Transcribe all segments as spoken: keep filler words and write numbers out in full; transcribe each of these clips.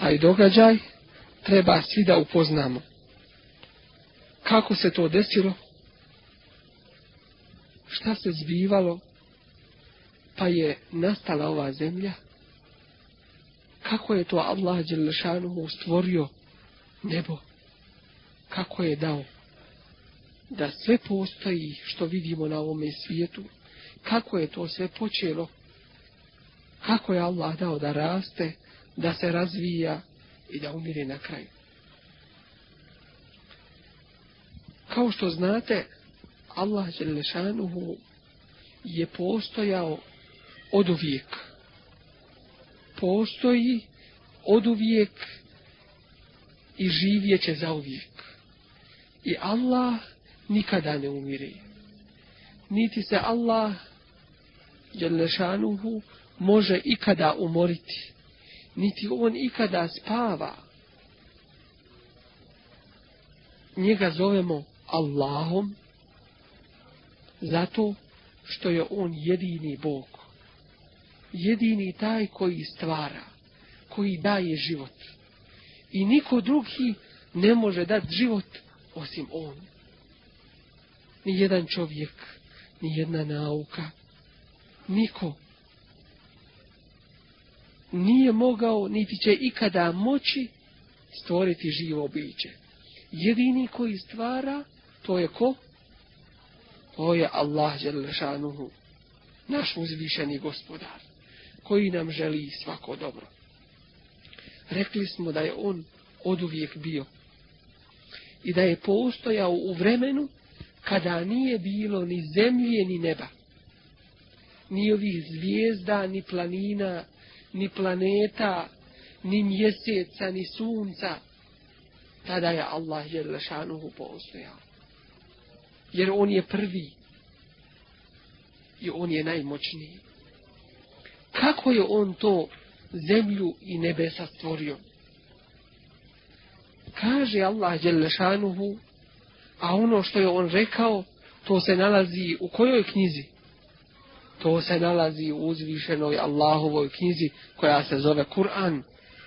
taj događaj treba svi da upoznamo. Kako se to desilo? Šta se zbivalo? Pa je nastala ova zemlja? Kako je to Allah dželle šanuhu stvorio nebo? Kako je dao da sve postoji što vidimo na ovome svijetu? Kako je to sve počelo? Kako je Allah dao da raste, da se razvija i da umire na kraju? Kao što znate, Allah dželle šanuhu je postojao oduvijek. Postoji oduvijek i živjet će zauvijek. I Allah nikada ne umire. Niti se Allah dželle šanuhu može ikada umoriti. Niti on ikada spava. Njega zovemo Allahom zato što je on jedini Bog. Jedini taj koji stvara, koji daje život. I niko drugi ne može dati život osim on. Ni jedan čovjek, ni jedna nauka, niko nije mogao, niti će ikada moći stvoriti živo biće. Jedini koji stvara, to je ko? To je Allah dželle šanuhu, naš uzvišeni gospodar, koji nam želi svako dobro. Rekli smo da je on oduvijek bio i da je postojao u vremenu kada nije bilo ni zemlje ni neba, ni ovih zvijezda, ni planina, ni planeta, ni mjeseca, ni sunca. Tada je Allah dželle šanuhu postojao. Jer on je prvi i on je najmoćniji. Kako je on to zemlju i nebesa stvorio? Kaže Allah dželle šanuhu, a ono što je on rekao, to se nalazi u kojoj knjizi? To se nalazi u uzvišenoj Allahovoj knjizi koja se zove Kur'an.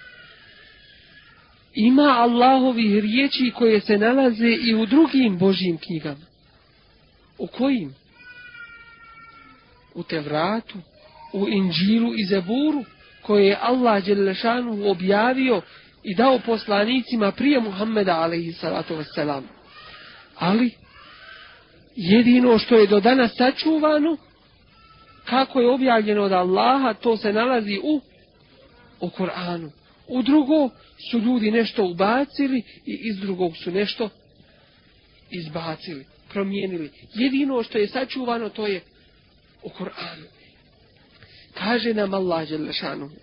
Ima Allahovih riječi koje se nalaze i u drugim Božjim knjigama. U kojim? U Tevratu, u Inđilu i Zeburu, koje je Allah dželle šanuhu objavio i dao poslanicima prije Muhammeda alejhi salatu vesselam. Ali jedino što je do danas sačuvano, kako je objavljeno od Allaha, to se nalazi u, u Kur'anu. U drugo su ljudi nešto ubacili i iz drugog su nešto izbacili, promijenili. Jedino što je sačuvano, to je u Kur'anu. Kaže nam Allah dželle šanuhu: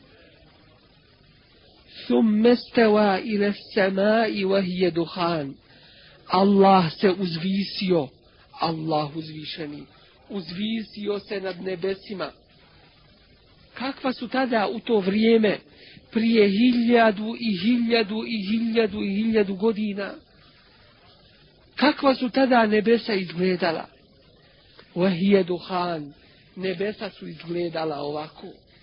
Thumme stava ila samai wa hiya duhan. Allah se uzvisio, Allah uzvišeni, uzvisio se nad nebesima. Kakva su tada u to vrijeme, prije hiljadu i hiljadu i hiljadu i hiljadu godina, kakva su tada nebesa izgledala? Wa hiya duhan. Nebesa su izgledala ovako.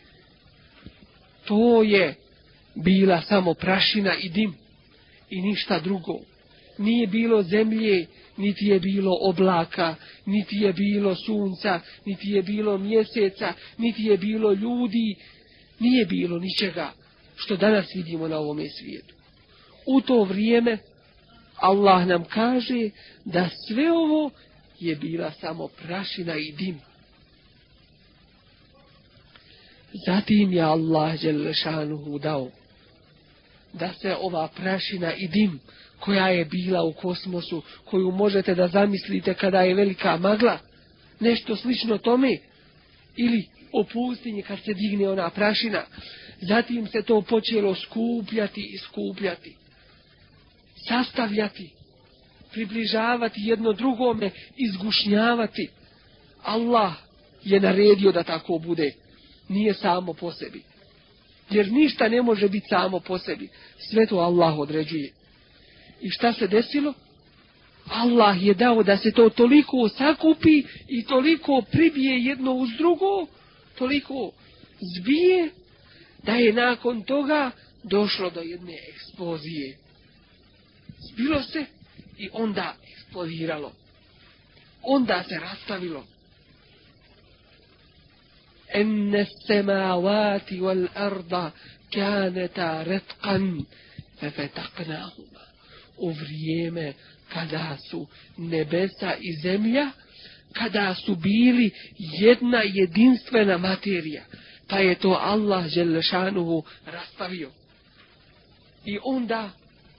To je bila samo prašina i dim i ništa drugo. Nije bilo zemlje, niti je bilo oblaka, niti je bilo sunca, niti je bilo mjeseca, niti je bilo ljudi, nije bilo ničega što danas vidimo na ovome svijetu. U to vrijeme Allah nam kaže da sve ovo je bila samo prašina i dim. Zatim je Allah dželle šanuhu dao da se ova prašina i dim koja je bila u kosmosu, koju možete da zamislite kada je velika magla, nešto slično tome, ili u pustinji kad se digne ona prašina, zatim se to počelo skupljati i skupljati, sastavljati, približavati jedno drugome, izgušnjavati. Allah je naredio da tako bude, nije samo po sebi. Jer ništa ne može biti samo po sebi, sve to Allah određuje. I šta se desilo? Allah je dao da se to toliko sakupi i toliko pribije jedno uz drugo, toliko zbije, da je nakon toga došlo do jedne eksplozije. Zbilo se i onda eksplodiralo. Onda se rastavilo. Enne semavati wal arda kaneta retkan fefetaknahuma. U vrijeme kada su nebesa i zemlja, kada su bili jedna jedinstvena materija, pa je to Allah dželle šanuhu rastavio. I onda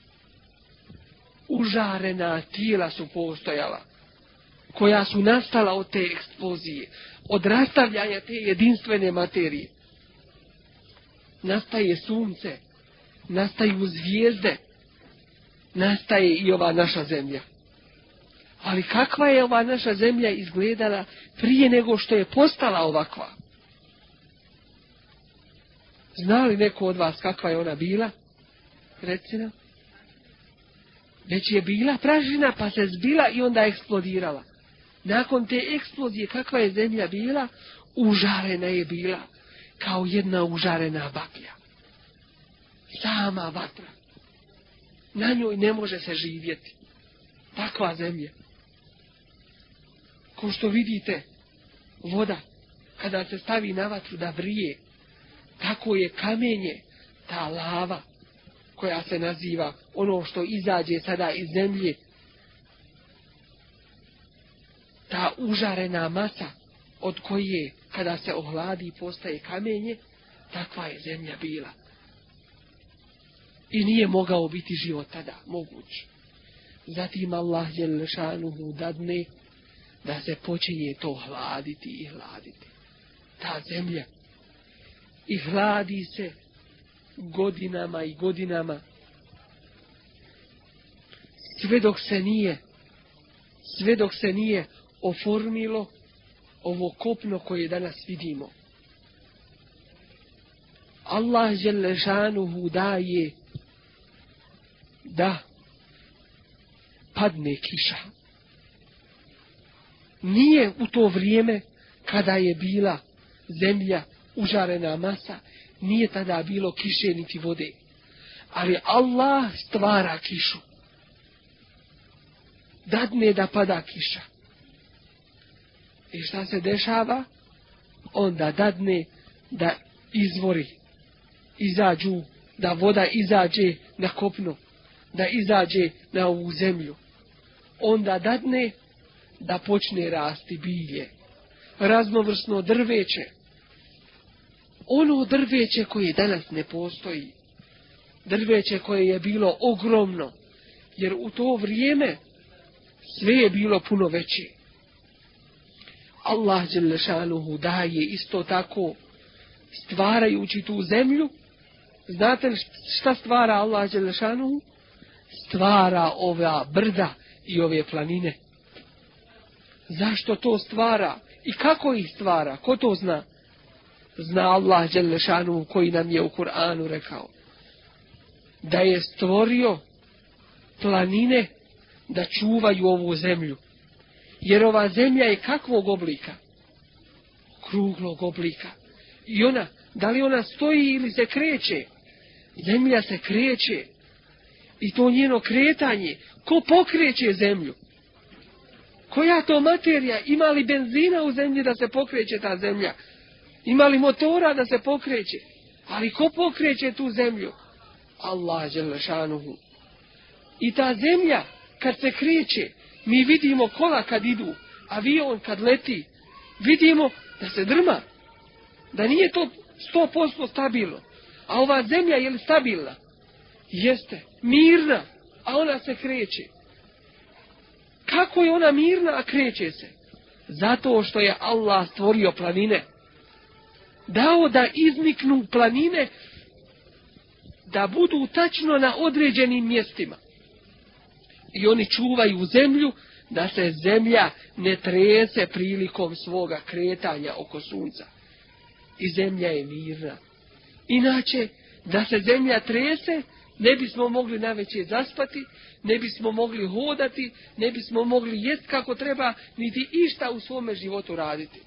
užarena tijela su postojala, koja su nastala od te eksplozije, od rastavljanja te jedinstvene materije. Nastaje sunce, nastaju zvijezde, nastaje i ova naša zemlja. Ali kakva je ova naša zemlja izgledala prije nego što je postala ovakva? Zna li neko od vas kakva je ona bila? Reci nam. Već je bila pražina pa se zbila i onda eksplodirala. Nakon te eksplozije kakva je zemlja bila? Užarena je bila kao jedna užarena baklja. Sama vatra. Na njoj ne može se živjeti. Takva zemlja. Ko što vidite, voda, kada se stavi na vatru da vrije, tako je kamenje, ta lava, koja se naziva ono što izađe sada iz zemlje, ta užarena masa od koje, kada se ohladi, postaje kamenje, takva je zemlja bila. I nije mogao biti život tada moguć. Zatim Allah dželle šanuhu dadne da se počinje to hladiti i hladiti. Ta zemlja. I hladi se godinama i godinama. Sve dok se nije, sve dok se nije oformilo ovo kopno koje danas vidimo. Allah dželle šanuhu daje da padne kiša. Nije u to vrijeme kada je bila zemlja užarena masa, nije tada bilo kiše niti vode. Ali Allah stvara kišu. Dadne da pada kiša. I šta se dešava? Onda dadne da izvori izađu, da voda izađe na kopno, da izađe na ovu zemlju. Onda dadne da počne rasti bilje, raznovrsno drveće. Ono drveće koje danas ne postoji. Drveće koje je bilo ogromno, jer u to vrijeme sve je bilo puno veće. Allah dželle šanuhu daje isto tako, stvarajući tu zemlju. Znate li šta stvara Allah dželle šanuhu? Stvara ova brda i ove planine. Zašto to stvara? I kako ih stvara? Ko to zna? Zna Allah dželle šanuhu koji nam je u Kur'anu rekao. Da je stvorio planine da čuvaju ovu zemlju. Jer ova zemlja je kakvog oblika? Kruglog oblika. I ona, da li ona stoji ili se kreće? Zemlja se kreće. I to njeno kretanje, ko pokreće zemlju? Koja to materija? Ima li benzina u zemlji da se pokreće ta zemlja? Ima li motora da se pokreće? Ali ko pokreće tu zemlju? Allah dželle šanuhu. I ta zemlja, kad se kreće, mi vidimo kola kad idu, avion kad leti, vidimo da se drma, da nije to sto posto stabilno. A ova zemlja je li stabilna? Jeste, mirna, a ona se kreće. Kako je ona mirna, a kreće se? Zato što je Allah stvorio planine. Dao da izniknu planine, da budu tačno na određenim mjestima. I oni čuvaju zemlju, da se zemlja ne trese prilikom svoga kretanja oko sunca. I zemlja je mirna. Inače, da se zemlja trese, ne bismo mogli navečer zaspati, ne bismo mogli hodati, ne bismo mogli jest kako treba, niti išta u svome životu raditi.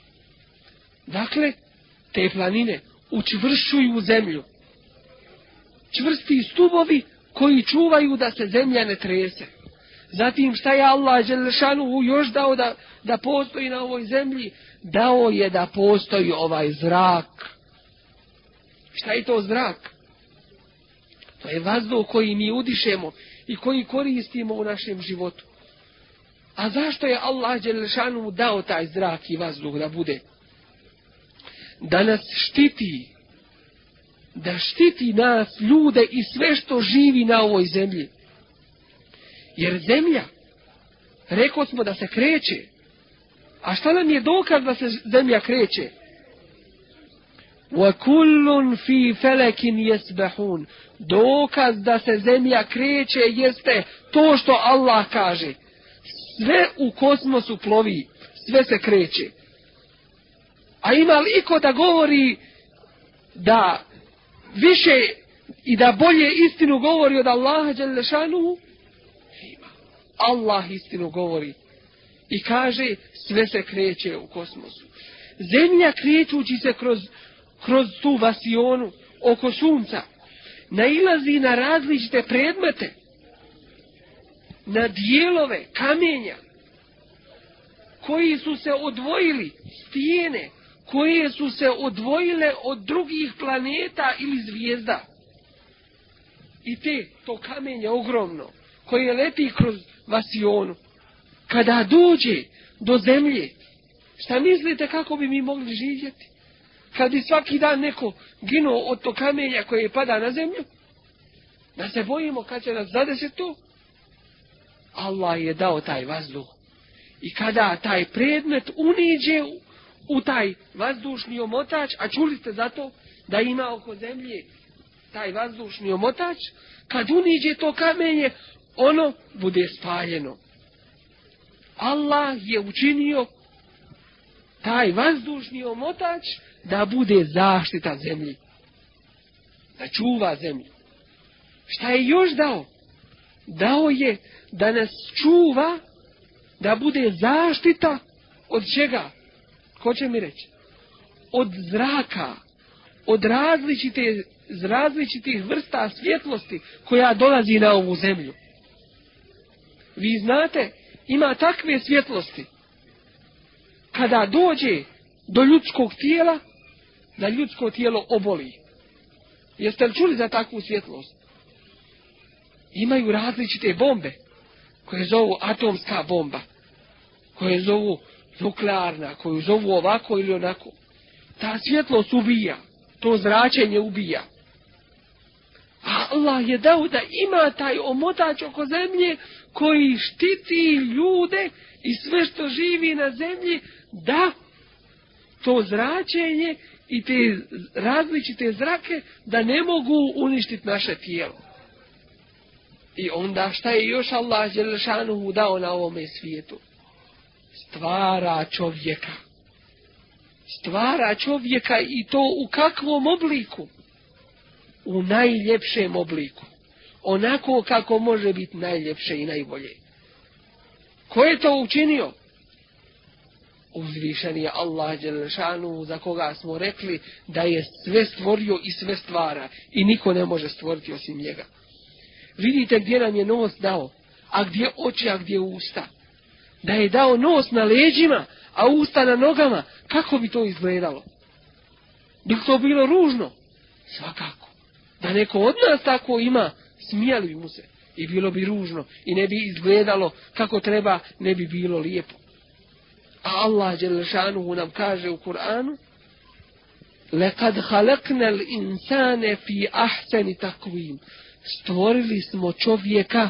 Dakle, te planine učvršćuju zemlju. čvrsti stubovi koji čuvaju da se zemlja ne trese. Zatim šta je Allah dželešanu još dao da, da postoji na ovoj zemlji? Dao je da postoji ovaj zrak. Šta je to zrak? To je vazduh koji mi udišemo i koji koristimo u našem životu. A zašto je Allah dželešanu dao taj zrak i vazduh da bude? Da nas štiti. Da štiti nas, ljude i sve što živi na ovoj zemlji. Jer zemlja, rekao smo da se kreće. A šta nam je dokaz da se zemlja kreće? وَكُلٌّ فِي فَلَكٍ يَسْبَحُونَ. Dokaz da se zemlja kreće jeste to što Allah kaže. Sve u kosmosu plovi, sve se kreće. A ima li iko da govori da više i da bolje istinu govori od Allaha dželešanu? Ima. Allah istinu govori. I kaže sve se kreće u kosmosu. Zemlja krećući se kroz, kroz tu vasionu oko sunca nailazi na različite predmete, na dijelove kamenja koji su se odvojili, stijene koje su se odvojile od drugih planeta ili zvijezda. I te, to kamenje ogromno, koje leti kroz vasionu, kada dođe do zemlje, šta mislite kako bi mi mogli živjeti? Kad bi svaki dan neko ginuo od to kamenja koje pada na zemlju, da se bojimo kad će nas zadesiti to? Allah je dao taj vazduh. I kada taj predmet uniđe u, u taj vazdušni omotač, a čuli ste zato da ima oko zemlje taj vazdušni omotač, kad uniđe to kamenje, ono bude spaljeno. Allah je učinio taj vazdušni omotač da bude zaštita zemlji. Da čuva zemlju. Šta je još dao? Dao je da nas čuva, da bude zaštita od čega? Ko će mi reći? Od zraka, od različite, različitih vrsta svjetlosti koja dolazi na ovu zemlju. Vi znate, ima takve svjetlosti kada dođe do ljudskog tijela, da ljudsko tijelo oboli. Jeste li čuli za takvu svjetlost? Imaju različite bombe koje zovu atomska bomba, koje zovu nuklearna, koju zovu ovako ili onako. Ta svjetlost ubija, to zračenje ubija. A Allah je dao da ima taj omotač oko zemlje koji štiti ljude i sve što živi na zemlji, da to zračenje i te različite zrake da ne mogu uništiti naše tijelo. I onda šta je još Allah dželešanuhu dao na ovome svijetu? Stvara čovjeka. Stvara čovjeka i to u kakvom obliku? U najljepšem obliku. Onako kako može biti najljepše i najbolje. Ko je to učinio? Uzvišen je Allah dželešanuhu, za koga smo rekli da je sve stvorio i sve stvara. I niko ne može stvoriti osim njega. Vidite gdje nam je nos dao, a gdje oči, a gdje usta. Da je dao nos na leđima, a usta na nogama, kako bi to izgledalo? Bi to bilo ružno? Svakako. Da neko od nas tako ima, smijali bi mu se. I bilo bi ružno. I ne bi izgledalo kako treba, ne bi bilo lijepo. A Allah dželešanuhu nam kaže u Kur'anu: لَقَدْ خَلَقْنَا الْإِنسَانَ فِي أَحْسَنِ تَقْوِيمٍ. Stvorili smo čovjeka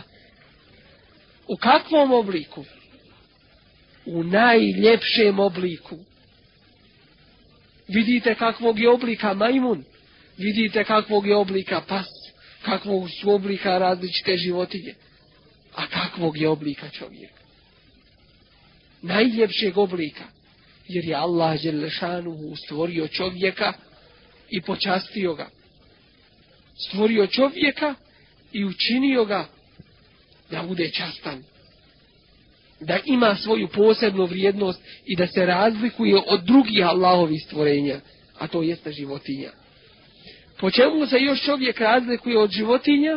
u kakvom obliku? U najljepšem obliku. Vidite kakvog je oblika majmun, vidite kakvog je oblika pas, kakvog su oblika različite životinje, a kakvog je oblika čovjeka. Najljepšeg oblika, jer je Allah dželešanuhu stvorio čovjeka i počastio ga. Stvorio čovjeka i učinio ga da bude častan. Da ima svoju posebnu vrijednost i da se razlikuje od drugih Allahovih stvorenja, a to jeste životinja. Po čemu se još čovjek razlikuje od životinja?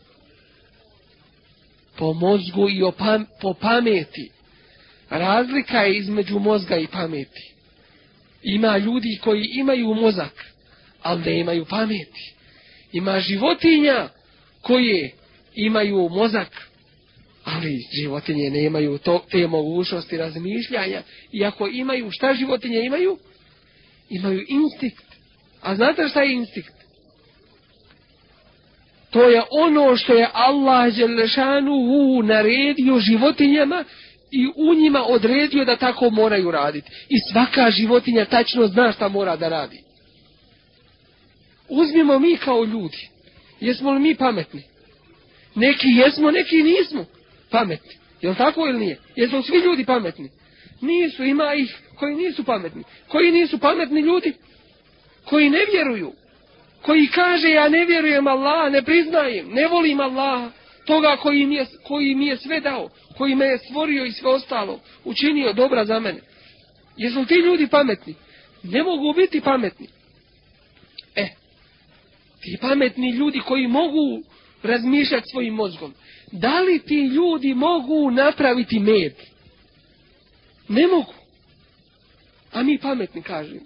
Po mozgu i opam, po pameti. Razlika je između mozga i pameti. Ima ljudi koji imaju mozak, ali ne imaju pameti. Ima životinja koje imaju mozak, ali životinje nemaju to, te mogućnosti razmišljanja. Iako imaju, šta životinje imaju? Imaju instinkt. A znate šta je instinkt? To je ono što je Allah dželešanuhu naredio životinjama i u njima odredio da tako moraju raditi. I svaka životinja tačno zna šta mora da radi. Uzmimo mi kao ljudi. Jesmo li mi pametni? Neki jesmo, neki nismo pametni. Je li tako ili nije? Jesu svi ljudi pametni? Nisu, ima ih koji nisu pametni. Koji nisu pametni ljudi? Koji ne vjeruju. Koji kaže ja ne vjerujem Allah, ne priznajem, ne volim Allah, toga koji mi je, koji mi je sve dao, koji me je stvorio i sve ostalo, učinio dobra za mene. Jesu ti ljudi pametni? Ne mogu biti pametni. E, ti pametni ljudi koji mogu razmišljati svojim mozgom, da li ti ljudi mogu napraviti med? Ne mogu. A mi pametni kažemo.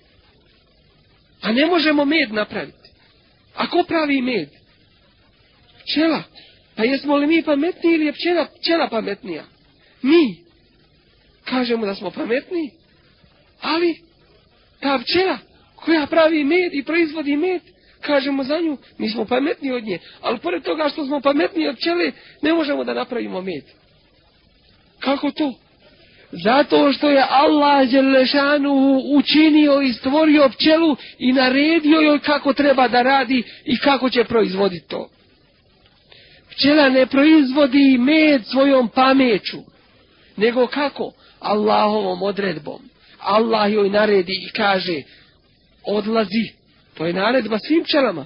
A ne možemo med napraviti. A ko pravi med? Pčela. Pa jesmo li mi pametniji ili je pčela, pčela pametnija? Mi. Kažemo da smo pametniji. Ali ta pčela koja pravi med i proizvodi med, kažemo za nju, mi smo pametniji od nje. Ali pored toga što smo pametniji od pčele, ne možemo da napravimo med. Kako to? Zato što je Allah dželešanu učinio i stvorio pčelu i naredio joj kako treba da radi i kako će proizvoditi to. Pčela ne proizvodi med svojom pameću, nego kako? Allahovom odredbom. Allah joj naredi i kaže, odlazi. To je naredba svim pčelama.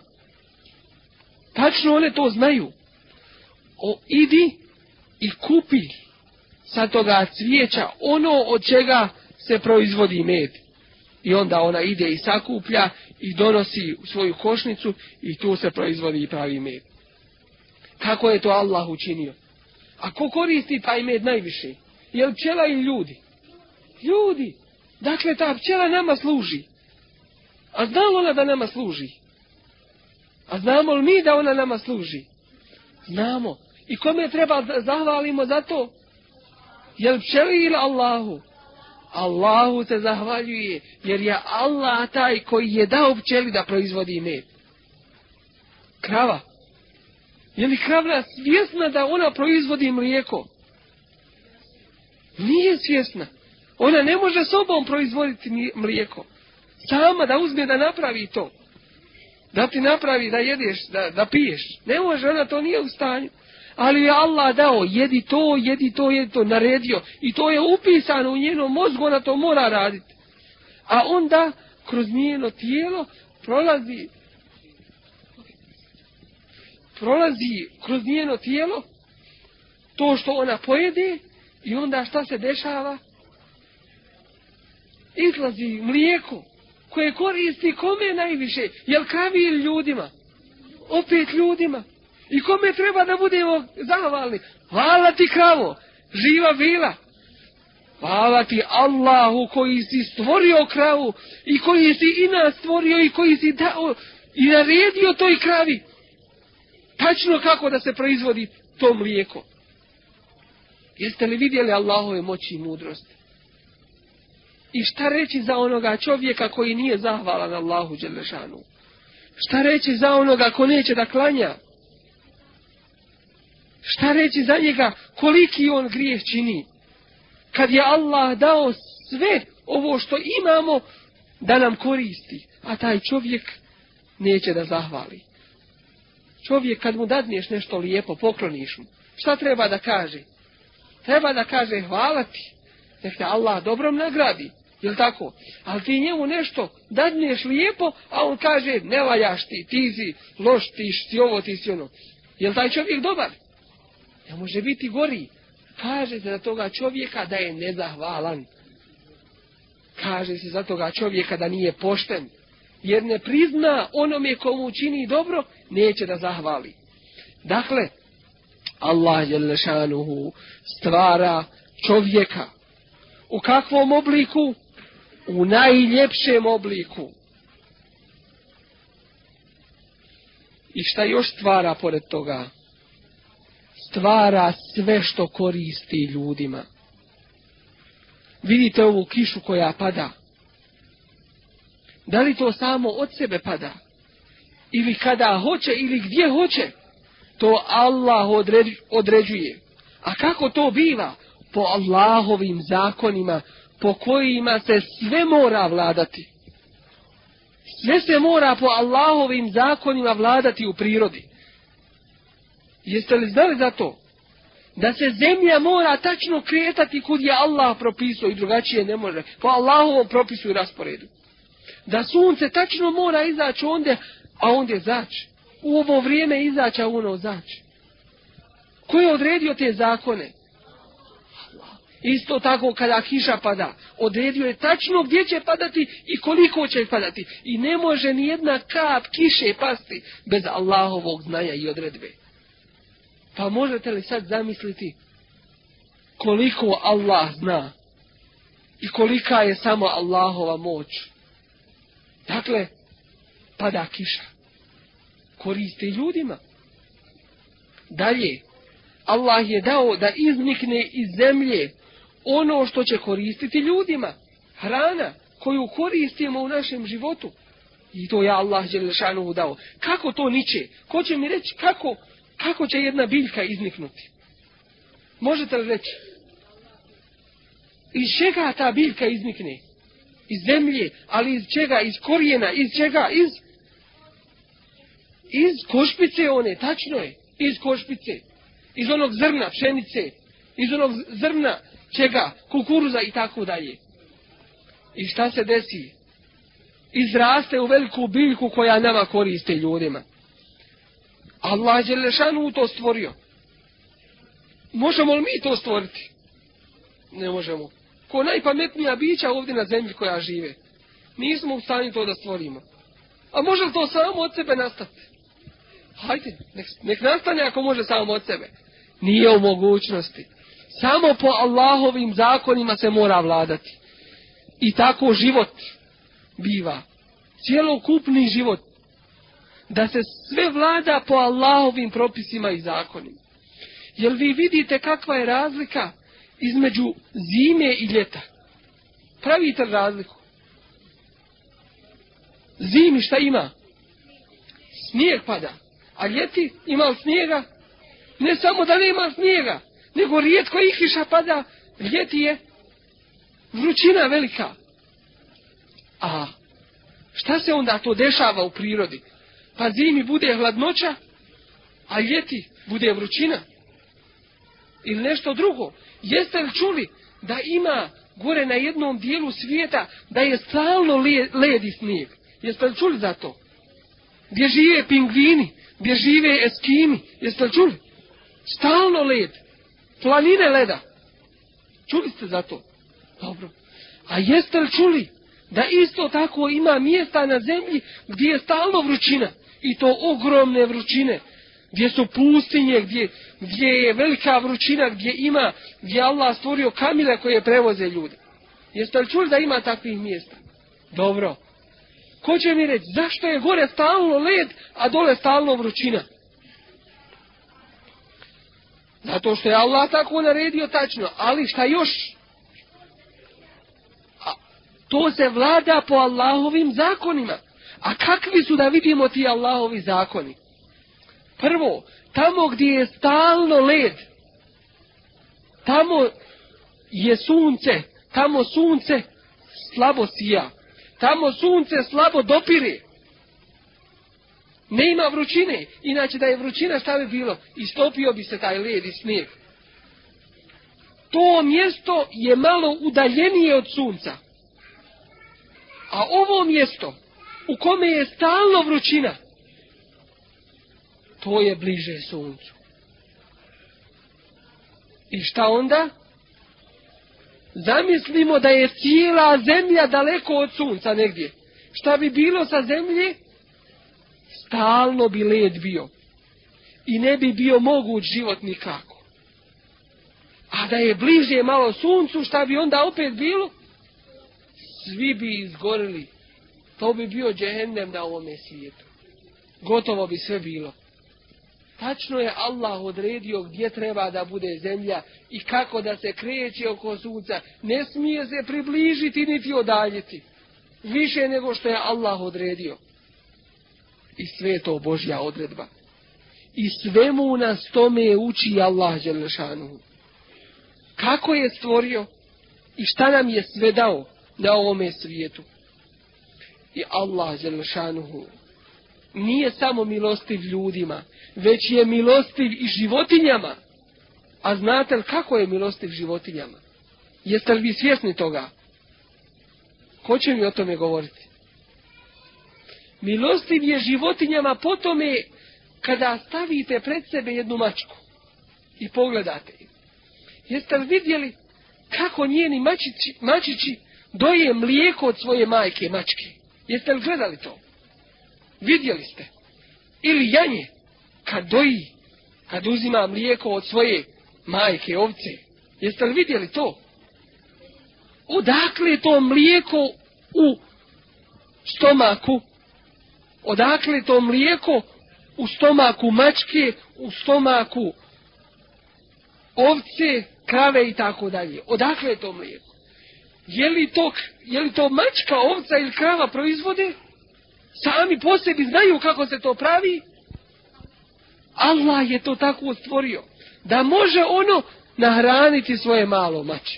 Tačno one to znaju. O, idi i kupi sa toga cvijeća ono od čega se proizvodi med. I onda ona ide i sakuplja i donosi u svoju košnicu i tu se proizvodi i pravi med. Kako je to Allah učinio? A ko koristi taj med najviše? Je li pčela ili ljudi? Ljudi. Dakle, ta pčela nama služi. A znamo ona da nama služi? A znamo li mi da ona nama služi? Znamo. I kome treba zahvalimo za to? Je li pčeli ili Allahu? Allahu se zahvaljuje, jer je Allah taj koji je dao pčeli da proizvodi med. Krava. Je li krava svjesna da ona proizvodi mlijeko? Nije svjesna. Ona ne može sobom proizvoditi mlijeko. Sama da uzme da napravi to. Da ti napravi da jedeš, da, da piješ. Ne može, ona to nije u stanju. Ali je Allah dao, jedi to, jedi to, jedi to, naredio. I to je upisano u njenom mozgu, ona to mora raditi. A onda, kroz njeno tijelo, prolazi, prolazi kroz njeno tijelo, to što ona pojede, i onda šta se dešava? Izlazi mlijeko, koje koristi kome najviše? Jel kravi ili ljudima? Opet ljudima. I kome treba da budemo zahvalni? Hvala ti kravo, živa bila. Hvala ti Allahu koji si stvorio kravu i koji si i nas stvorio i koji si dao i naredio toj kravi. Tačno kako da se proizvodi to mlijeko. Jeste li vidjeli Allahove moći i mudrosti? I šta reći za onoga čovjeka koji nije zahvalan Allahu dželešanu? Šta reći za onoga ko neće da klanja? Šta reći za njega koliki on grijeh čini? Kad je Allah dao sve ovo što imamo da nam koristi, a taj čovjek neće da zahvali. Čovjek kad mu dadneš nešto lijepo, pokloniš mu, šta treba da kaže? Treba da kaže hvala ti, nek te Allah dobrom nagradi, jel tako? Ali ti njemu nešto dadneš lijepo, a on kaže ne valjaš ti, ti si loš, ti si ovo, ti si ono. Jel taj čovjek dobar? Ne može biti gori. Kaže se za toga čovjeka da je nezahvalan. Kaže se za toga čovjeka da nije pošten. jer ne prizna onome komu čini dobro, neće da zahvali. Dakle, Allah dželle šanuhu stvara čovjeka. U kakvom obliku? U najljepšem obliku. I šta još stvara pored toga? Stvara sve što koristi ljudima. Vidite ovu kišu koja pada. Da li to samo od sebe pada? Ili kada hoće, ili gdje hoće? To Allah određuje. A kako to biva? Po Allahovim zakonima, po kojima se sve mora vladati. Sve se mora po Allahovim zakonima vladati u prirodi. Jeste li znali za to? Da se zemlja mora tačno kretati kud je Allah propisao i drugačije ne može. Po Allahovom propisu i rasporedu. Da sunce tačno mora izaći onda, a onda zaći. U ovo vrijeme izaći, a ono zaći. Ko je odredio te zakone? Allah. Isto tako kada kiša pada, odredio je tačno gdje će padati i koliko će padati. I ne može ni jedna kap kiše pasti bez Allahovog znanja i odredbe. Pa možete li sad zamisliti koliko Allah zna i kolika je samo Allahova moć? Dakle, pada kiša. Koristi ljudima. Dalje, Allah je dao da iznikne iz zemlje ono što će koristiti ljudima. Hrana koju koristimo u našem životu. I to je Allah dželle šanuhu dao. Kako to niče? Ko će mi reći kako, kako će jedna biljka izniknuti? Možete li reći? Iz čega ta biljka iznikne? Iz zemlje, ali iz čega? Iz korijena, iz čega? Iz iz košpice one, tačno je. Iz košpice. Iz onog zrna pšenice. Iz onog zrna čega? Kukuruza i tako dalje. I šta se desi? Izraste u veliku biljku koja nama koriste ljudima. Allah dželle šanuhu to stvorio. Možemo li mi to stvoriti? Ne možemo. Ko najpametnija bića ovdje na zemlji koja žive. Nismo u stanju to da stvorimo. A može li to samo od sebe nastati? Hajde, nek, nek nastane ako može samo od sebe. Nije u mogućnosti. Samo po Allahovim zakonima se mora vladati. I tako život biva. Cijelokupni život. Da se sve vlada po Allahovim propisima i zakonima. Jel vi vidite kakva je razlika između zime i ljeta? Pravite razliku? Zimi šta ima? Snijeg pada. A ljeti ima li snijega? Ne samo da nema snijega, nego rijetko i kiša pada. Ljeti je vrućina velika. A šta se onda to dešava u prirodi? Pa zimi bude hladnoća, a ljeti bude vrućina. Ili nešto drugo. Jeste li čuli da ima gore na jednom dijelu svijeta da je stalno led i snijeg? Jeste li čuli za to? Gdje žive pingvini, gdje žive eskimi. Jeste li čuli? Stalno led. Planine leda. Čuli ste za to? Dobro. A jeste li čuli da isto tako ima mjesta na zemlji gdje je stalno vrućina? I to ogromne vrućine. Gdje su pustinje, gdje, gdje je velika vrućina, gdje ima, gdje Allah stvorio kamile koje prevoze ljude. Jeste li čuli da ima takvih mjesta? Dobro. Ko će mi reći, zašto je gore stalno led, a dole stalno vrućina? Zato što je Allah tako naredio tačno. Ali šta još? A, to se vlada po Allahovim zakonima. A kakvi su da vidimo ti Allahovi zakoni? Prvo, tamo gdje je stalno led, tamo je sunce, tamo sunce slabo sija, tamo sunce slabo dopire. Ne ima vrućine, inače da je vrućina šta bi bilo? Istopio bi se taj led i snijeg. To mjesto je malo udaljenije od sunca. A ovo mjesto u kome je stalno vrućina, to je bliže suncu. I šta onda? Zamislimo da je cijela zemlja daleko od sunca negdje. Šta bi bilo sa zemlje? Stalno bi led bio. I ne bi bio moguć život nikako. A da je bliže malo suncu, šta bi onda opet bilo? Svi bi izgorili. To bi bio džehennem na ovome svijetu. Gotovo bi sve bilo. Tačno je Allah odredio gdje treba da bude zemlja i kako da se kreće oko sunca. Ne smije se približiti niti odaljiti. Više nego što je Allah odredio. I sve je to Božja odredba. I svemu nas tome uči Allah dželešanu. Kako je stvorio i šta nam je sve dao na ovome svijetu. I Allah dželešanu nije samo milostiv ljudima, već je milostiv i životinjama. A znate li kako je milostiv životinjama? Jeste li vi svjesni toga? Ko će mi o tome govoriti? Milostiv je životinjama po tome kada stavite pred sebe jednu mačku i pogledate je. Jeste li vidjeli kako njeni mačići, mačići doje mlijeko od svoje majke mačke? Jeste li gledali to? Vidjeli ste? Ili janje, kad doji, kad uzima mlijeko od svoje majke, ovce. Jeste li vidjeli to? Odakle je to mlijeko u stomaku? Odakle je to mlijeko u stomaku mačke, u stomaku ovce, krave i tako dalje? Odakle je to mlijeko? Je li to, je li to mačka, ovca ili krava proizvode? Sami po sebi znaju kako se to pravi. Allah je to tako stvorio da može ono nahraniti svoje malo mače.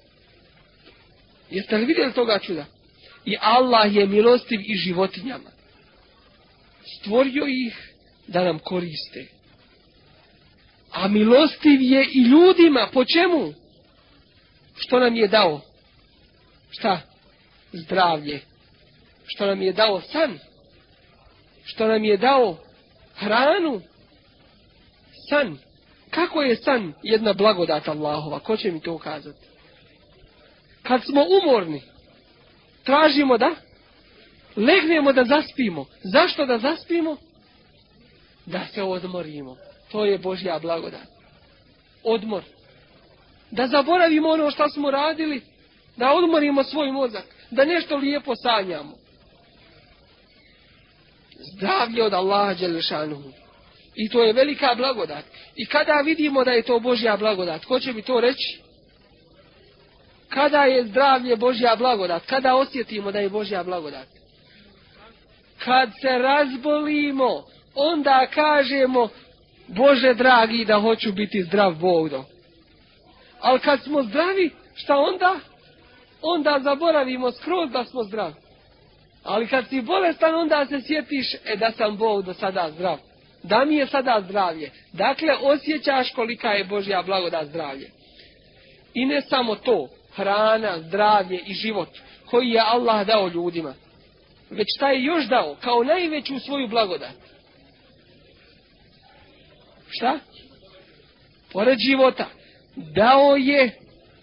Jeste li vidjeli toga čuda? I Allah je milostiv i životinjama. Stvorio ih da nam koriste. A milostiv je i ljudima. Po čemu? Što nam je dao? Šta? Zdravlje. Što nam je dao san? Što nam je dao hranu? San. Kako je san jedna blagodat Allahova? Ko će mi to ukazati? Kad smo umorni, tražimo da legnemo da zaspimo. Zašto da zaspimo? Da se odmorimo. To je Božja blagodat. Odmor. Da zaboravimo ono što smo radili, da odmorimo svoj mozak, da nešto lijepo sanjamo. Zdravlje od Allaha dželešanuhu. I to je velika blagodat. I kada vidimo da je to Božja blagodat, ko će mi to reći? Kada je zdravlje Božja blagodat? Kada osjetimo da je Božja blagodat? Kad se razbolimo, onda kažemo, Bože dragi, da hoću biti zdrav Bog do. Ali kad smo zdravi, šta onda? Onda zaboravimo skroz da smo zdravi. Ali kad si bolestan, onda se sjetiš, e da sam Bog do sada zdrav. Da mi je sada zdravlje. Dakle, osjećaš kolika je Božja blagodat zdravlje. I ne samo to, hrana, zdravlje i život koji je Allah dao ljudima. Već šta je još dao kao najveću svoju blagodat? Šta? Pored života. Dao je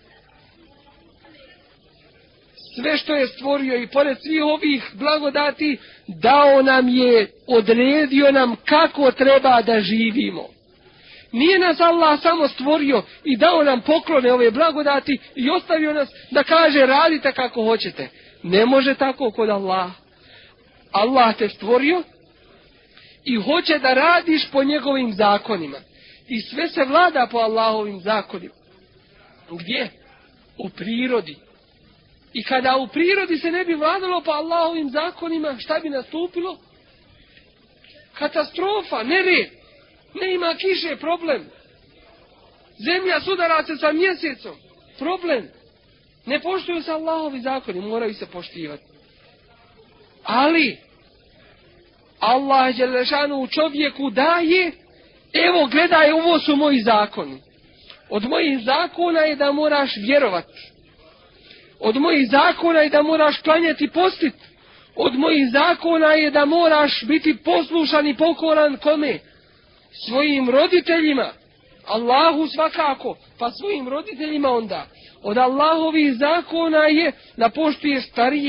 sve što je stvorio i pored svih ovih blagodati, dao nam je, odredio nam kako treba da živimo. Nije nas Allah samo stvorio i dao nam poklone ove blagodati i ostavio nas da kaže radite kako hoćete. Ne može tako kod Allah. Allah te stvorio i hoće da radiš po njegovim zakonima. I sve se vlada po Allahovim zakonima. Gdje? U prirodi. I kada u prirodi se ne bi vladalo po Allahovim zakonima, šta bi nastupilo? Katastrofa, nered. Ne ima kiše, problem. Zemlja sudara se sa mjesecom, problem. Ne poštuju se Allahovi zakoni, moraju se poštivati. Ali Allah dželešanu u čovjeku daje, evo gledaj, ovo su moji zakoni. Od mojih zakona je da moraš vjerovati. Od mojih zakona je da moraš klanjati i postiti. Od mojih zakona je da moraš biti poslušan i pokoran kome? Svojim roditeljima. Allahu svakako, pa svojim roditeljima onda. Od Allahovih zakona je da poštuješ starije,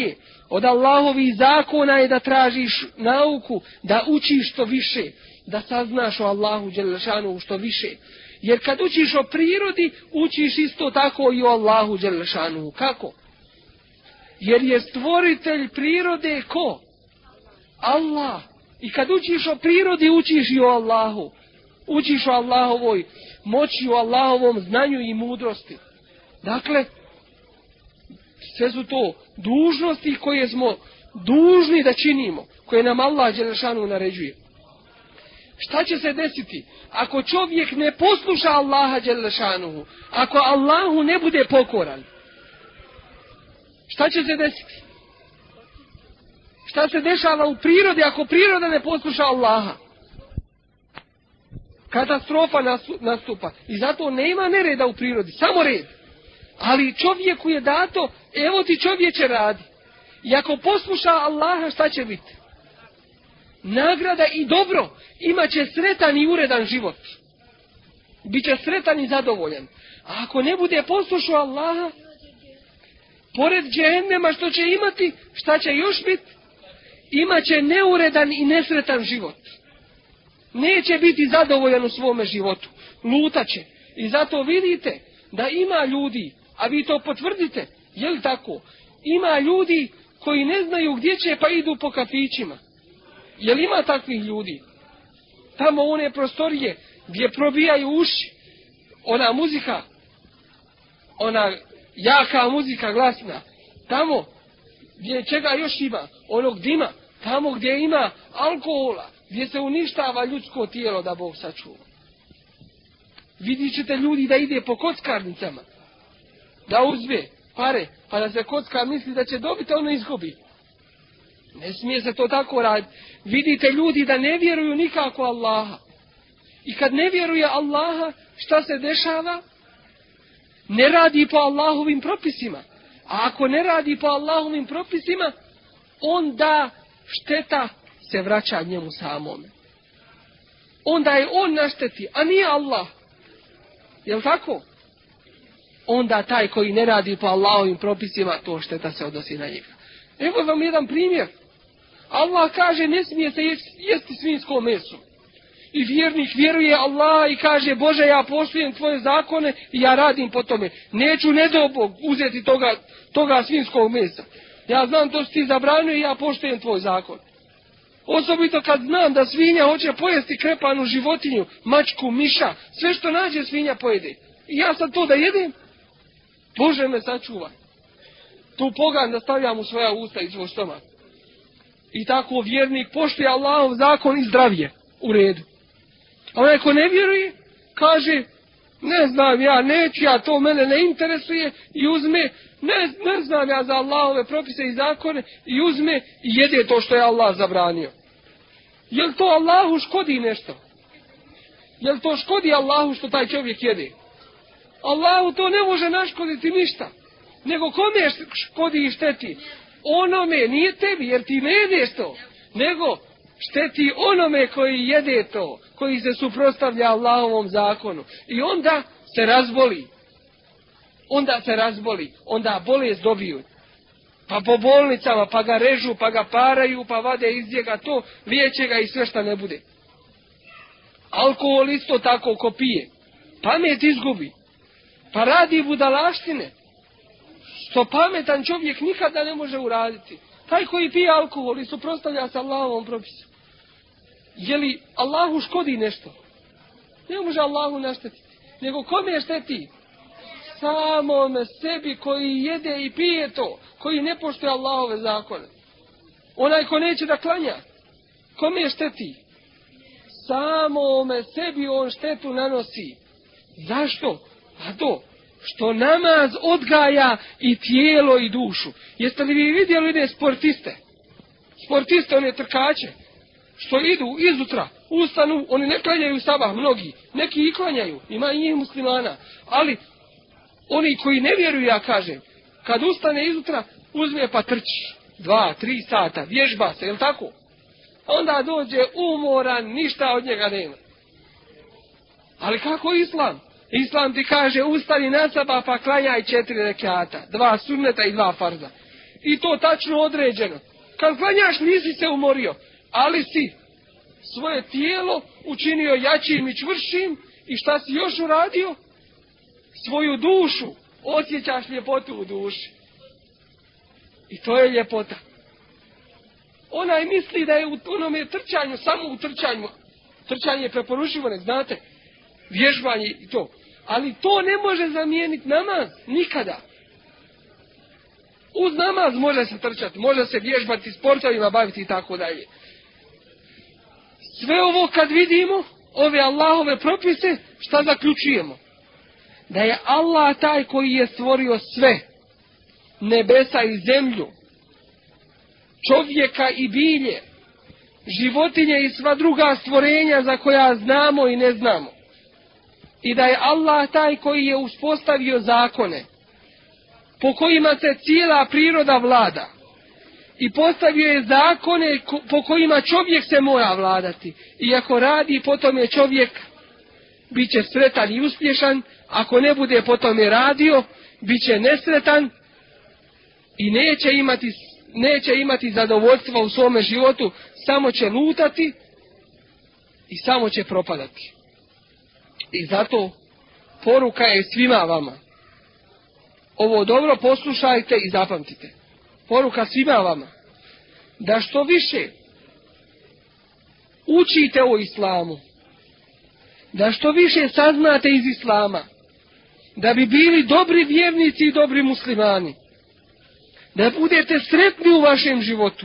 Od Allahovih zakona je da tražiš nauku, da učiš što više, da saznaš o Allahu dželešanu što više. Jer kad učiš o prirodi, učiš isto tako i o Allahu dželešanu. Kako? Jer je stvoritelj prirode ko? Allah. I kad učiš o prirodi, učiš i o Allahu. Učiš o Allahovoj moći, o Allahovom znanju i mudrosti. Dakle, sve su to dužnosti koje smo dužni da činimo, koje nam Allah dželešanu naređuje. Šta će se desiti ako čovjek ne posluša Allaha dželešanu, ako Allahu ne bude pokoran? Šta će se desiti? Šta se dešava u prirodi ako priroda ne posluša Allaha? Katastrofa nastupa. I zato nema nereda u prirodi, samo red. Ali čovjeku je dato, evo ti čovječe radi. I ako posluša Allaha, šta će biti? Nagrada i dobro. Imaće sretan i uredan život. Biće sretan i zadovoljan. A ako ne bude poslušao Allaha, pored džehennema što će imati, šta će još biti? Imaće neuredan i nesretan život. Neće biti zadovoljan u svome životu. Lutaće. I zato vidite da ima ljudi, a vi to potvrdite, je li tako? Ima ljudi koji ne znaju gdje će pa idu po kafićima. Je li ima takvih ljudi? Tamo one prostorije gdje probijaju uši, ona muzika, ona jaka muzika glasna, tamo gdje čega još ima, onog dima, tamo gdje ima alkohola, gdje se uništava ljudsko tijelo da Bog sačuva. Vidjet ćete ljudi da ide po kockarnicama, da uzme pare, pa da se kockar misli da će dobiti, ono izgubi. Ne smije se to tako raditi. Vidite ljudi da ne vjeruju nikako Allaha. I kad ne vjeruje Allaha, šta se dešava? Ne radi po Allahovim propisima. A ako ne radi po Allahovim propisima, onda šteta se vraća njemu samome. Onda je on našteti, a nije Allah. Jel' tako? Onda taj koji ne radi po Allahovim propisima, to šteta se odnosi na njega. Evo vam jedan primjer. Allah kaže ne smije se jesti svinjsko meso. I vjernik vjeruje Allah i kaže Bože, ja poštujem tvoje zakone i ja radim po tome. Neću ne do Bog uzeti toga, toga svinjskog mesa. Ja znam to što ti zabranio i ja poštujem tvoj zakon. Osobito kad znam da svinja hoće pojesti krepanu životinju, mačku, miša, sve što nađe svinja pojede. I ja sad to da jedem, Bože me sačuvaj. Tu pogan da stavljam u svoja usta i svoj stomak. I tako vjernik poštuje Allahov zakon i zdravije, u redu. A onaj ko ne vjeruje, kaže, ne znam ja, neću ja, to mene ne interesuje i uzme, ne, ne znam ja za Allahove propise i zakone i uzme i jede to što je Allah zabranio. Jel to Allahu škodi nešto? Jel to škodi Allahu što taj čovjek jede? Allahu to ne može naškoditi ništa. Nego kome škodi i šteti? Onome, nije tebi, jer ti ne jedeš to. Nego šteti onome koji jede to, koji se suprotstavlja Allahovom zakonu. I onda se razboli. Onda se razboli. Onda bolest dobiju. Pa po bolnicama, pa ga režu, pa ga paraju, pa vade iz njega to, liječe ga i sve šta ne bude. Alkohol isto tako ko pije. Pamet izgubi. Pa radi budalaštine. Što pametan čovjek nikada ne može uraditi. Taj koji pije alkohol i suprotstavlja se Allahovom propisu. Je li Allahu škodi nešto? Ne može Allahu naštetiti. Nego kome šteti? Samome sebi koji jede i pije to. Koji ne poštuje Allahove zakone. Onaj ko neće da klanja. Kome šteti? Samome sebi on štetu nanosi. Zašto? A to što namaz odgaja i tijelo i dušu. Jeste li vi vidjeli one sportiste? Sportiste, one trkače, što idu izutra, ustanu, oni ne klanjaju sabah, mnogi, neki i klanjaju, ima i njih muslimana, ali oni koji ne vjeruju, ja kažem, kad ustane izutra, uzme pa trči, dva, tri sata, vježba se, jel tako? Onda dođe umoran, ništa od njega nema. Ali kako Islam? Islam ti kaže ustani na sabah pa klanjaj četiri rekata, dva sunneta i dva farza. I to tačno određeno. Kad klanjaš nisi se umorio, ali si svoje tijelo učinio jačim i čvršćim i šta si još uradio? Svoju dušu, osjećaš ljepotu u duši. I to je ljepota. Onaj misli da je u onome trčanju, samo u trčanju. Trčanje je preporučivo, ne znate, vježbanje i to. Ali to ne može zamijeniti namaz, nikada. Uz namaz može se trčati, može se vježbati, sportovima baviti i tako dalje. Sve ovo kad vidimo, ove Allahove propise, šta zaključujemo? Da je Allah taj koji je stvorio sve, nebesa i zemlju, čovjeka i bilje, životinje i sva druga stvorenja za koja znamo i ne znamo. I da je Allah taj koji je uspostavio zakone, po kojima se cijela priroda vlada. I postavio je zakone po kojima čovjek se mora vladati. I ako radi, potom je čovjek bit će sretan i uspješan. Ako ne bude potom je radio, bit će nesretan i neće imati, neće imati zadovoljstva u svome životu. Samo će lutati i samo će propadati. I zato poruka je svima vama. Ovo dobro poslušajte i zapamtite. Poruka svima vama. Da što više učite o islamu. Da što više saznate iz islama. Da bi bili dobri vjernici i dobri muslimani. Da budete sretni u vašem životu.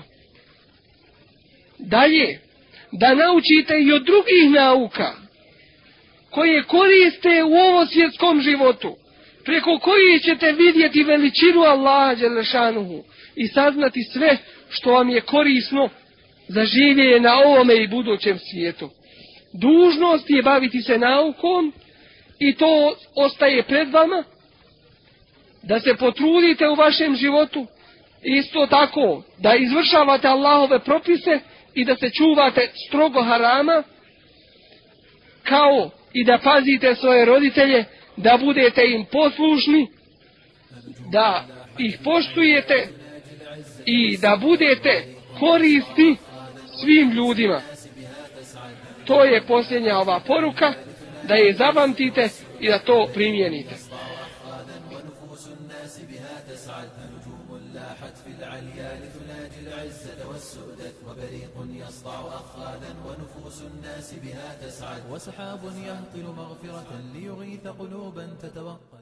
Dalje, da naučite i od drugih nauka koje koriste u ovom svjetskom životu, preko koje ćete vidjeti veličinu Allaha dželešanuhu i saznati sve što vam je korisno za življenje na ovome i budućem svijetu. Dužnost je baviti se naukom i to ostaje pred vama, da se potrudite u vašem životu, isto tako da izvršavate Allahove propise i da se čuvate strogo harama, kao i da pazite svoje roditelje, da budete im poslušni, da ih poštujete i da budete korisni svim ljudima. To je posljednja ova poruka, da je zapamtite i da to primijenite. وسحاب يهطل مغفرة ليغيث قلوبا تتوقع